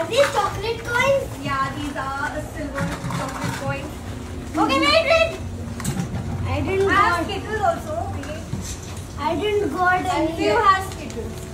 Are these chocolate coins? Yeah, these are silver chocolate coins. Okay, wait. I didn't I have got. Skittles also. Okay. I didn't got And any. you have Skittles.